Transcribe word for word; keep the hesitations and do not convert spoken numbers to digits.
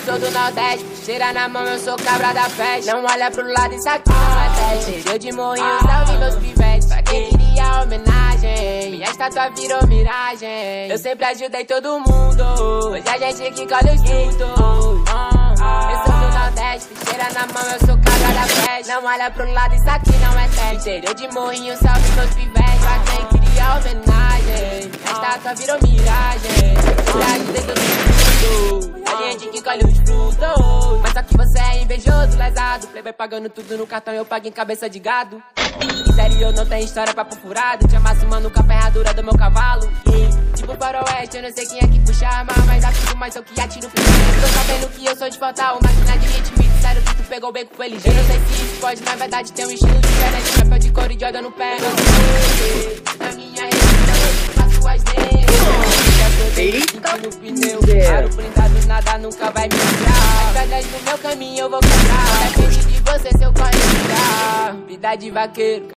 sou do Nordeste, cheira na mão, eu sou cabra da festa. Não olha pro lado, isso aqui não é teste. Cheireu de morrinho, salve meus pivetes. Pra quem queria homenagem, minha estátua virou miragem. Eu sempre ajudei todo mundo, hoje a gente que colhe os frutos. Eu sou do Nordeste, cheira na mão, eu sou cabra da festa. Não olha pro lado, isso aqui não é teste. Cheireu de morrinho, salve meus pivetes. Pra quem queria homenagem, minha estátua virou miragem. Eu sempre ajudei todo mundo, a gente que colhe os frutos. Mas só que você é invejoso, lesado. Playboy pagando tudo no cartão, eu pago em cabeça de gado. Interior não tem história pra furado. Te amasso, mano, com a ferradura do meu cavalo. Yeah. Tipo faroeste, eu não sei quem é que puxa a arma, mas atiro mais eu que atiro primeiro. Tô sabendo que eu sou de Fortal, máquina de hit, me disseram que tu pegou bem com o L G. Eu não sei se isso pode, na verdade, ter um estilo diferente. Chapéu de couro e Jordan no pé. Não sei, na minha região eu faço as negras. Eita, no pneu, aro blindado, nada nunca vai me livrar. As pedras no meu caminho eu vou quebrar. Depende de você se eu correr. Vida de vaqueiro.